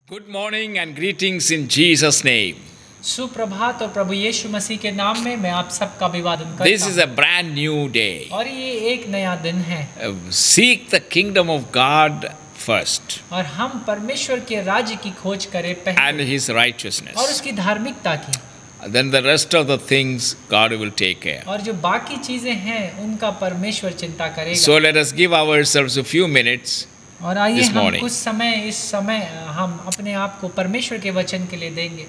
Good morning and greetings in Jesus' name. सुप्रभात और प्रभु यीशु मसीह के नाम में मैं आप सबका अभिवादन करता This is हूँ। a brand new day. और ये एक नया दिन है Seek the kingdom of God first और हम परमेश्वर के राज्य की खोज करें and पहले His और righteousness. उसकी धार्मिकता की, Then the rest of the things God will take care. और जो बाकी चीजें हैं उनका परमेश्वर चिंता करेगा। So let us give ourselves a few minutes. और आइए this हम morning. कुछ समय इस समय हम अपने आप को परमेश्वर के वचन के लिए देंगे।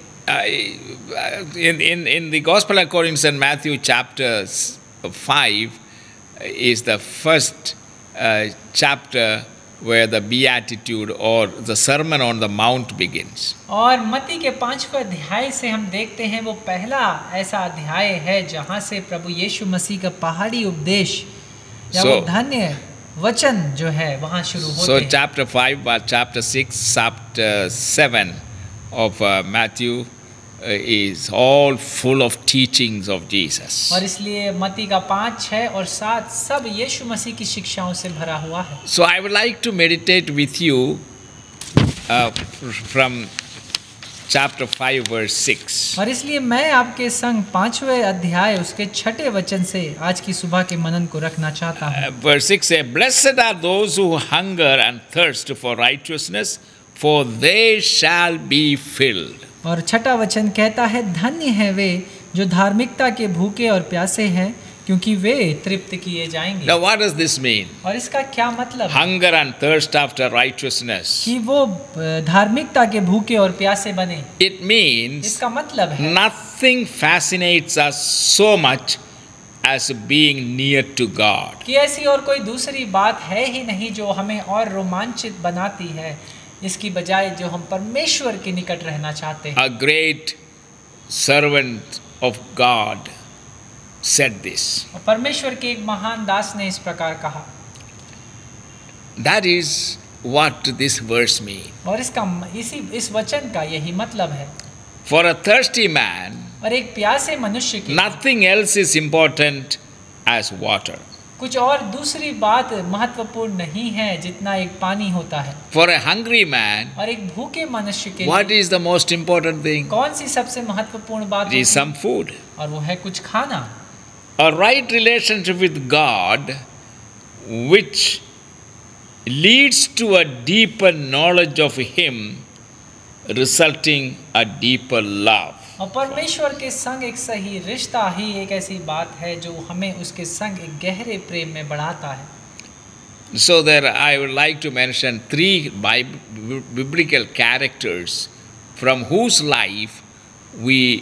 In the Gospel according to St. Matthew chapter 5 is the first chapter where the Beatitude or the Sermon on the Mount begins. और मत्ती के 5वें अध्याय से हम देखते हैं वो पहला ऐसा अध्याय है जहाँ से प्रभु यीशु मसीह का पहाड़ी उपदेश या वो धन्य वचन जो है वहाँ शुरू होते So हैं। chapter 5, chapter 6, chapter 7 of Matthew is all full of teachings of Jesus. और इसलिए मत्ती का 5, 6 और 7 सब यीशु मसीह की शिक्षाओं से भरा हुआ है। So I would like to meditate with you from chapter 5 verse 6. और इसलिए मैं आपके संग 5वें अध्याय उसके 6ठे वचन से आज की सुबह के मनन को रखना चाहता हूँ। Verse 6 says, Blessed are those who hunger and thirst for righteousness, for they shall be filled. और 6ठा वचन कहता है, धन्य है वे जो धार्मिकता के भूखे और प्यासे हैं, क्योंकि वे तृप्त किए जाएंगे। Now what does this mean? और इसका क्या मतलब है? Hunger and thirst after righteousness. कि वो धार्मिकता के भूखे और प्यासे बने। It means इसका मतलब है nothing fascinates us so much as being near to God. कि ऐसी और कोई दूसरी बात है ही नहीं जो हमें और रोमांचित बनाती है, इसकी बजाय जो हम परमेश्वर के निकट रहना चाहते हैं। A great servant of God said this. और परमेश्वर के एक महान दास ने इस प्रकार कहा। That is what this verse means. और इस वचन का यही मतलब है। For a thirsty man, और एक प्यासे मनुष्य की nothing else is important as water. कुछ और दूसरी बात महत्वपूर्ण नहीं है जितना एक पानी होता है। For a hungry man, और एक भूखे मनुष्य के what लिए is the most important thing? कौन सी सबसे महत्वपूर्ण बात It is होती some food. है? और वो है कुछ खाना। A right relationship with God, which leads to a deeper knowledge of Him, resulting a deeper love. और परमेश्वर के संग एक सही रिश्ता ही एक ऐसी बात है जो हमें उसके संग एक गहरे प्रेम में बढ़ाता है। So there I would like to mention three biblical characters from whose life we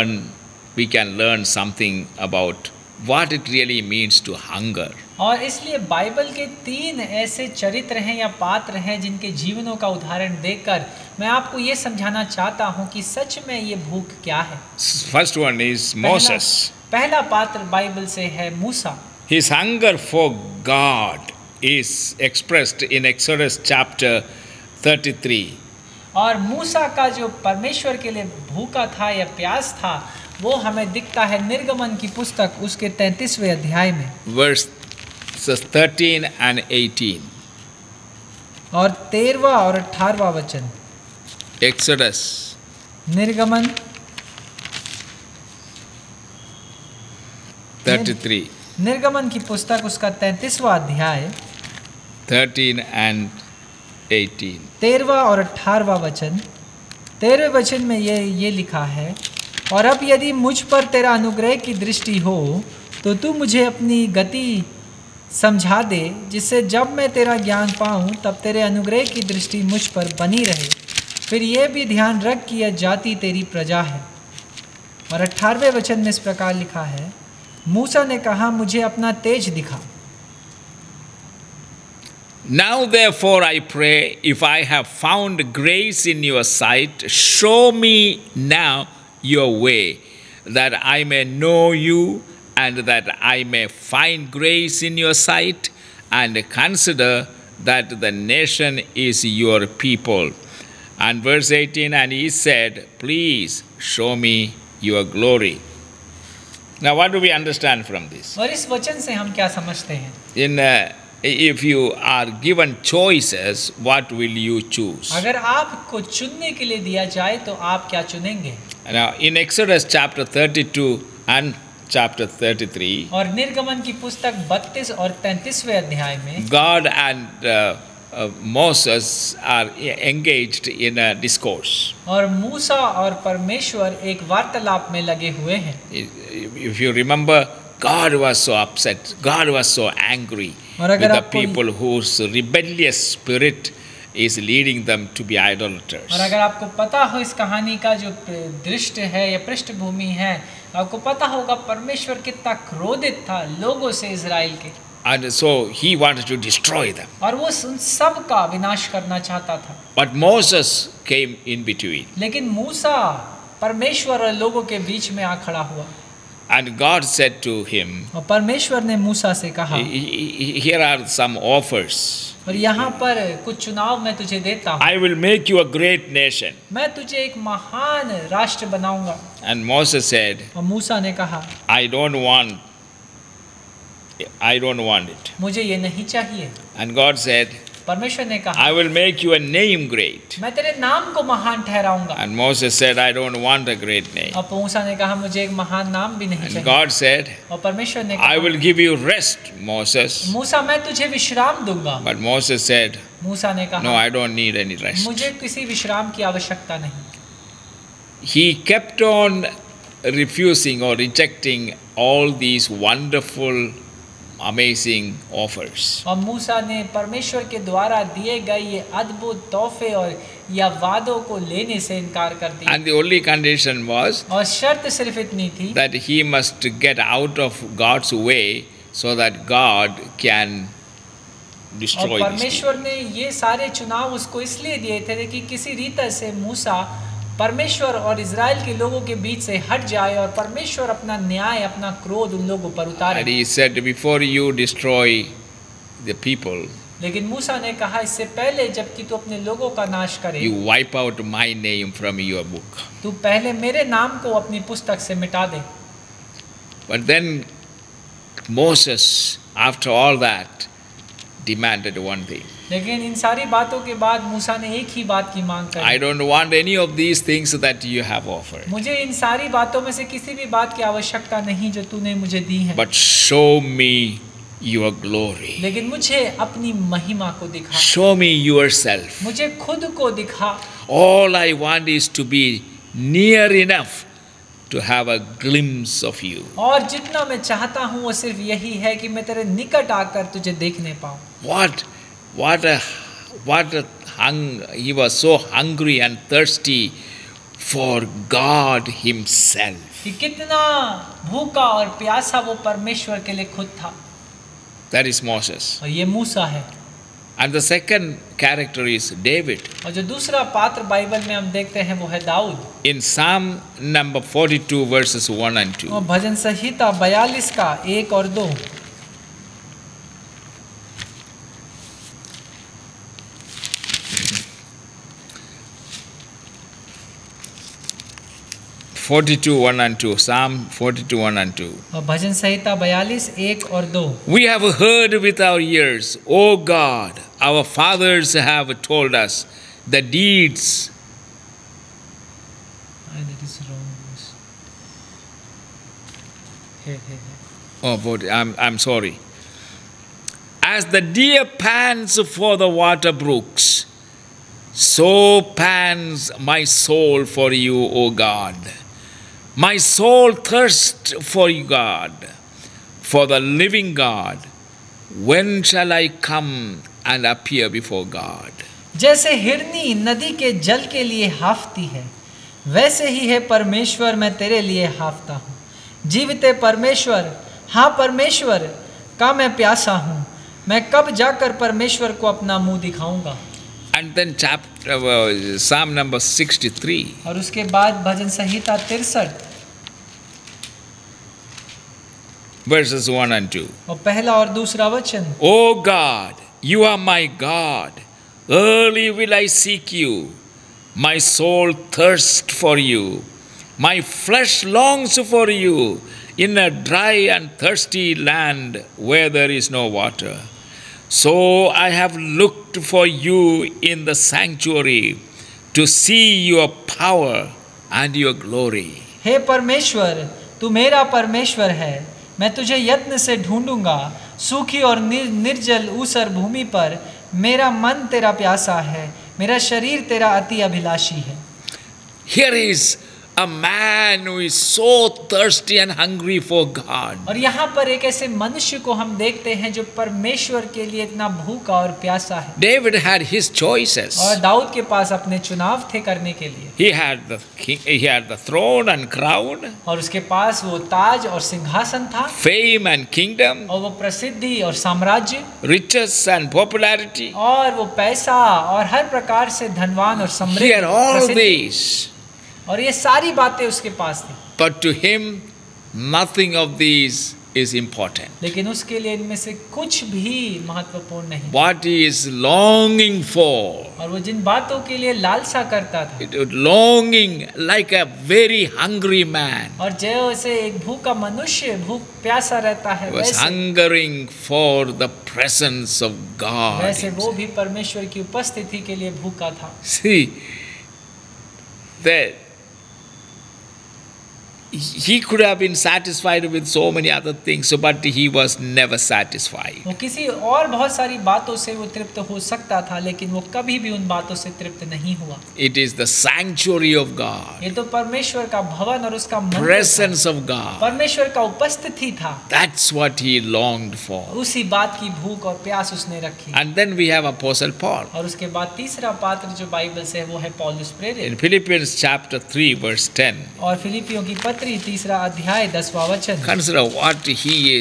can learn something about what it really means to hunger. और इसलिए बाइबल के 3 ऐसे चरित्र हैं या पात्र हैं जिनके जीवनों का उदाहरण देकर मैं आपको ये समझाना चाहता हूँ कि सच में ये भूख क्या है। First one is Moses. पहला पात्र बाइबल से है मूसा। His hunger for God is expressed in Exodus chapter 33. और मूसा का जो परमेश्वर के लिए भूखा था या प्यास था वो हमें दिखता है निर्गमन की पुस्तक उसके 33वें अध्याय में Verses 13 and 18. और 13वां और 18वां वचन। Exodus निर्गमन 33, निर्गमन की पुस्तक उसका 33वां अध्याय 13 and 18. 13वां और 18वां वचन। 13वें वचन में ये लिखा है, और अब यदि मुझ पर तेरा अनुग्रह की दृष्टि हो तो तू मुझे अपनी गति समझा दे, जिससे जब मैं तेरा ज्ञान पाऊँ तब तेरे अनुग्रह की दृष्टि मुझ पर बनी रहे। फिर ये भी ध्यान रख कि यह जाति तेरी प्रजा है। और 18वें वचन में इस प्रकार लिखा है, मूसा ने कहा, मुझे अपना तेज दिखा। Now therefore I pray, if I have found grace in your sight, show me now your way, that I may know you, and that I may find grace in your sight, and consider that the nation is your people. And verse 18, and he said, please show me your glory. Now what do we understand from this? और इस वचन से हम क्या समझते हैं? In if you are given choices, what will you choose? अगर आपको चुनने के लिए दिया जाए तो आप क्या चुनेंगे? Now, in Exodus chapter 32 and chapter 33, और निर्गमन की पुस्तक 32 और 33वें अध्याय में God and Moses are engaged in a discourse. और मूसा और परमेश्वर एक वार्तालाप में लगे हुए हैं। If you remember, God was so upset. God was so angry और with अगर the आपको people whose rebellious spirit is leading them to be idolaters. और अगर आपको पता हो इस कहानी का जो दृष्ट है या पृष्ठभूमि है, आपको पता होगा परमेश्वर कितना क्रोधित था लोगों से इजराइल के, And so he wanted to destroy them. और वो उन सब का विनाश करना चाहता था। But Moses came in between. लेकिन मूसा परमेश्वर और लोगों के बीच में आ खड़ा हुआ And God said to him, और परमेश्वर ने मूसा से कहा, Here are some offers. और यहाँ पर कुछ चुनाव मैं तुझे देता हूँ। I will make you a great nation. मैं तुझे एक महान राष्ट्र बनाऊंगा। And Moses said, और मूसा ने कहा, I don't want it. मुझे ये नहीं चाहिए। And God said, परमेश्वर ने कहा, I will make you a name great. मैं तेरे नाम को महान ठहराऊंगा। And Moses said, I don't want a great name. और मूसा ने कहा, मुझे एक महान नाम भी नहीं And चाहिए। God said, और परमेश्वर ने I कहा, will give you rest, Moses. मूसा मैं तुझे विश्राम दूंगा। But Moses said, मूसा ने No, कहा, I don't need any rest. मुझे किसी विश्राम की आवश्यकता नहीं। He kept on refusing or rejecting all these wonderful, amazing offers. और मूसा ने परमेश्वर के द्वारा दिए गए ये अद्भुत तोहफे और या वादों को लेने से इनकार कर दिया। And the only condition was और शर्त सिर्फ इतनी थी that he must get out of God's way so that God can destroy और these people. परमेश्वर ने ये सारे चुनाव उसको इसलिए दिए थे कि किसी रीत से मूसा परमेश्वर और इजराइल के लोगों के बीच से हट जाए और परमेश्वर अपना न्याय, अपना क्रोध उन लोगों पर उतारे। And he said, before you destroy the people, लेकिन मूसा ने कहा, इससे पहले जबकि तू अपने लोगों का नाश करे, you wipe out my name from your book. तू पहले मेरे नाम को अपनी पुस्तक से मिटा दे। But then Moses, after all that, demanded one thing. लेकिन इन सारी बातों के बाद मूसा ने एक ही बात की मांग I करी, don't want any of these things that you have offered, मुझे इन सारी बातों में से किसी भी बात की आवश्यकता नहीं जो तूने मुझे दी है, but show me your glory. लेकिन मुझे अपनी महिमा को दिखा, Show me yourself. मुझे खुद को दिखा। All I want is to be near enough to have a glimpse of you. और जितना मैं चाहता हूँ वो सिर्फ यही है कि मैं तेरे निकट आकर तुझे देखने पाऊँ। He was so hungry and thirsty for God himself. कि कितना भूखा और प्यासा वो परमेश्वर के लिए खुद था। That is Moses. और ये मूसा है। And the second character is David. और जो दूसरा पात्र बाइबल में हम देखते हैं वो है Dawood. In Psalm number 42 verses 1 and 2. और भजन संहिता 42 का 1 और 2। Psalm 42 1 and 2. और भजन संहिता 42 1 और 2। We have heard with our ears, O God, our fathers have told us the deeds. That is wrong. Here. Oh, but I'm sorry. As the deer pants for the water brooks, so pants my soul for you, O God. My soul thirsts for you, God, for the living God. When shall I come and appear before God? जैसे हिरनी नदी के जल के लिए हाफती है, वैसे ही है परमेश्वर मैं तेरे लिए हाफता हूँ। जीविते परमेश्वर, हाँ परमेश्वर का मैं प्यासा हूँ। मैं कब जाकर परमेश्वर को अपना मुंह दिखाऊंगा। And then Psalm number 63. और उसके बाद भजन संहिता 63 verses 1 and 2. और पहला और दूसरा वचन। O God, you are my God. Early will I seek you. My soul thirsts for you. My flesh longs for you in a dry and thirsty land where there is no water. So I have looked for you in the sanctuary to see your power and your glory. हे परमेश्वर, तू मेरा परमेश्वर है। मैं तुझे यत्न से ढूंढूंगा। सूखी और निर्जल ऊसर भूमि पर मेरा मन तेरा प्यासा है, मेरा शरीर तेरा अति अभिलाषी है। Here is a man who is so thirsty and hungry for God. और यहाँ पर एक ऐसे मनुष्य को हम देखते हैं जो परमेश्वर के लिए इतना भूखा और प्यासा है। David had his choices. और दाऊद के पास अपने चुनाव थे करने के लिए। He had the throne and crown. और उसके पास वो ताज और सिंहासन था। Fame and kingdom. और वो प्रसिद्धि और साम्राज्य। Riches and popularity. और वो पैसा और हर प्रकार से धनवान और समृद्ध। He had all these. और ये सारी बातें उसके पास थी। But to him, nothing of these is important. लेकिन उसके लिए इनमें से कुछ भी महत्वपूर्ण नहीं। What he is longing for. और वो जिन बातों के लिए लालसा करता था। Longing like a very hungry man. और जैसे एक भूखा मनुष्य भूख प्यासा रहता है, Was hungering for the presence of God. वैसे वो भी परमेश्वर की उपस्थिति के लिए भूखा था। See, that he could have been satisfied with so many other things, but he was never satisfied. वो किसी और बहुत सारी बातों से वो तृप्त हो सकता था, लेकिन वो कभी भी उन बातों से तृप्त नहीं हुआ। It is the sanctuary of God. ये तो परमेश्वर का भवन और उसका मंदिर, presence of God. परमेश्वर का उपस्थिति था। That's what he longed for. उसी बात की भूख और प्यास उसने रखी। And then we have Apostle Paul. और उसके बाद तीसरा पात्र जो बाइबल से है वो है पौलुस प्रेरित। In Philippians chapter 3 verse 10. और फिलिपियों की पत्री तीसरा अध्याय 10वां वचन। Consider what he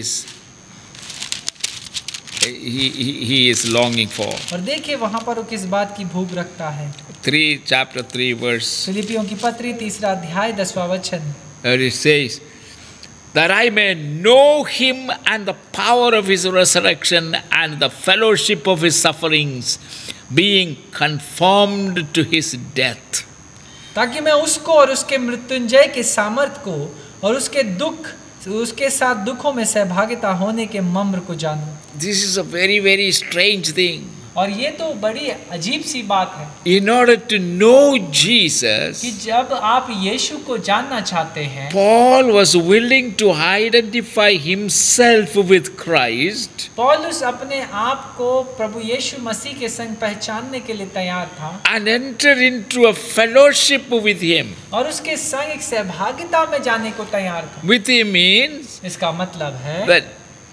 is longing for. और देखिए वहां पर वो किस बात की भूख रखता है। chapter 3 verse. फिलिपियों की पत्री तीसरा अध्याय 10वां वचन। It says, that I may know him and the power of his resurrection and the fellowship of his sufferings, being conformed to his death. ताकि मैं उसको और उसके मृत्युंजय के सामर्थ को और उसके साथ दुखों में सहभागिता होने के मर्म को जानूं। This is a very, very strange thing. और ये तो बड़ी अजीब सी बात है। In order to know Jesus, कि जब आप यीशु को जानना चाहते हैं, Paul was willing to identify himself with Christ. पौलुस अपने आप को प्रभु यीशु मसीह के संग पहचानने के लिए तैयार था। And enter into a fellowship with him. और उसके संग एक सहभागिता में जाने को तैयार था। With him means इसका मतलब है that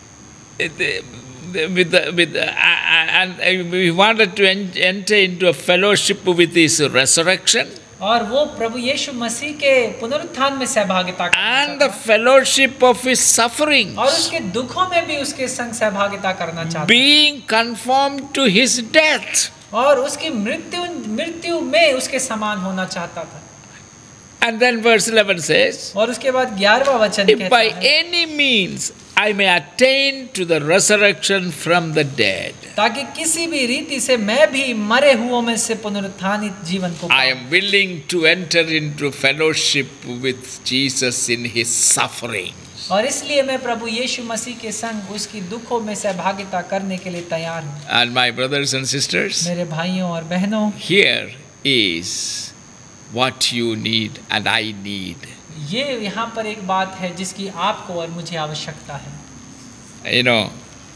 and we wanted to enter into a fellowship with his resurrection. और वो प्रभु यीशु मसीह के पुनरुत्थान में सहभागिता करना and the fellowship of his suffering. और उसके दुखों में भी उसके संग सहभागिता करना चाहता। Being conformed to his death. और उसकी मृत्यु में उसके समान होना चाहता था। And then verse 11 says, और उसके बाद 11वां वचन if कहता by है, any means I may attain to the resurrection from the dead. ताकि किसी भी रीति से मैं भी मरे हुओं में से पुनरुत्थानित जीवन को I am willing to enter into fellowship with Jesus in his suffering. और इसलिए मैं प्रभु यीशु मसीह के संग उसकी दुखों में सहभागिता करने के लिए तैयार हूँ। And my brothers and sisters, मेरे भाइयों और बहनों, here is what you need and I need. ये यहाँ पर एक बात है जिसकी आपको और मुझे आवश्यकता है। You know,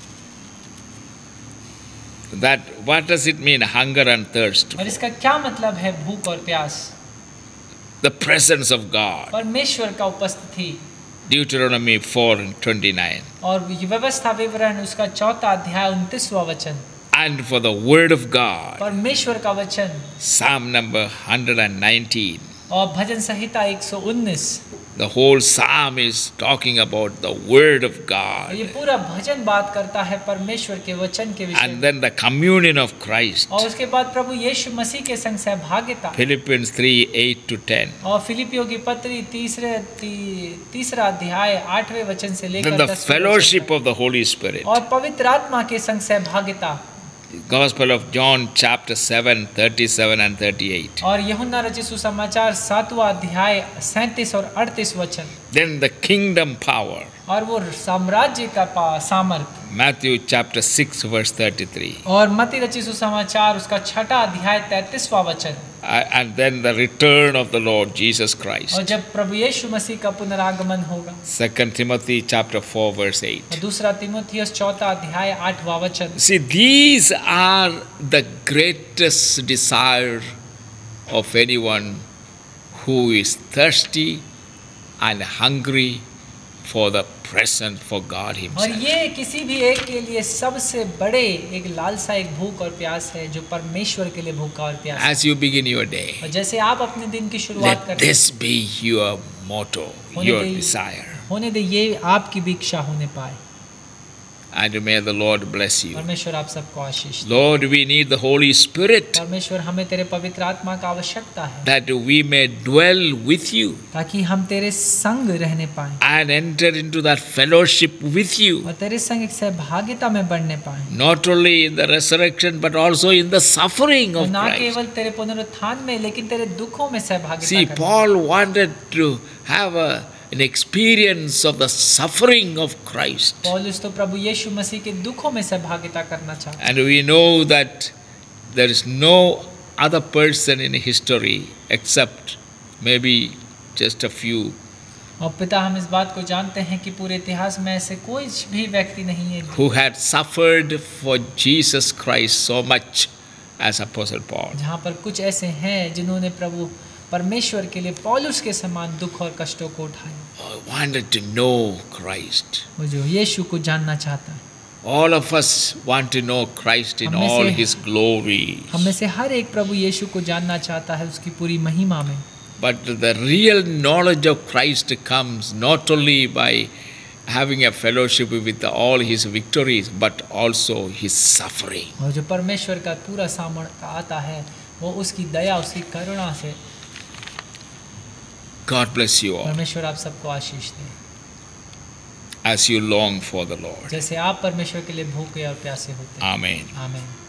that what does it mean, hunger and thirst? और इसका क्या मतलब है भूख और प्यास? The presence of God. परमेश्वर का उपस्थिति। Deuteronomy 4:29. और व्यवस्था विवरण उसका 4 अध्याय 29वां वचन। And for the word of God. परमेश्वर का वचन। Psalm number 119. और भजन संहिता 119। The whole psalm is talking about the word of God. ये पूरा भजन बात करता है परमेश्वर के वचन के विषय में। And then the communion of Christ. और उसके बाद प्रभु यीशु मसीह के संग सहभागिता। Philippians 3:8-10. और फिलिपियों की पत्री तीसरा अध्याय 8वें वचन से लेकर Then the fellowship of the Holy Spirit. और पवित्र आत्मा के संग सहभागिता। Gospel of John chapter 7:37 and 38. और यूहन्ना रचित सुसमाचार 7वां अध्याय 37 और 38 वचन। Then the kingdom power. और वो साम्राज्य का सामर्थ। Matthew chapter 6 verse 33. और मत्ती रचित सुसमाचार उसका 6 अध्याय 33वां वचन। And then the return of the Lord Jesus और Christ. जब प्रभु यीशु मसीह का पुनरागमन होगा। 2 Timothy chapter 4 verse 8. और दूसरा तीमुथियुस 4 अध्याय 8वां वचन। See, these are the greatest desire of anyone who is thirsty and hungry for the present, for God और Himself. ये किसी भी एक के लिए सबसे बड़े एक लालसा, एक भूख और प्यास है, जो परमेश्वर के लिए भूखा और प्यास है। As you begin your day, और जैसे आप अपने दिन की शुरुआत let करते हैं, this be your motto, your desire. होने दे ये आपकी भी इच्छा होने पाए। And may the Lord bless you. परमेश्वर आप सबको आशीष दे। Lord, we need the Holy Spirit परमेश्वर हमें तेरे पवित्र आत्मा का आवश्यकता है, that we may dwell with you ताकि हम तेरे संग रहने पाए and enter into that fellowship with you, और तेरे संग एक सहभागिता में बढ़ने पाए, not only in the resurrection but also in the suffering और of ना Christ. केवल तेरे पुनरुत्थान में, लेकिन तेरे दुखों में सहभागिता See, करने। Paul wanted to have an experience of the suffering of Christ. पौलुस तो प्रभु यीशु मसीह के दुखों में सहभागिता करना चाहता है। And we know that there is no other person in history except maybe just a few और पिता, हम इस बात को जानते हैं कि पूरे इतिहास में ऐसे कोई भी व्यक्ति नहीं है who had suffered for Jesus Christ so much as Apostle Paul. जहाँ पर कुछ ऐसे हैं जिन्होंने प्रभु परमेश्वर के लिए पौलुस के समान दुख और कष्टों को उठाया। I wanted to know Christ. वो जो यीशु को जानना चाहता है। All of us want to know Christ in all His glory. हम में से हर एक प्रभु यीशु को जानना चाहता है उसकी पूरी महिमा में। But the real knowledge of Christ comes not only by having a fellowship with all His victories, but also His suffering. और जो परमेश्वर का पूरा सामर्थ्य आता है वो उसकी दया, उसकी करुणा से। God bless you all परमेश्वर आप सबको आशीष दे, as you long for the Lord. जैसे आप परमेश्वर के लिए भूखे और प्यासे होते हैं। Amen. आमीन।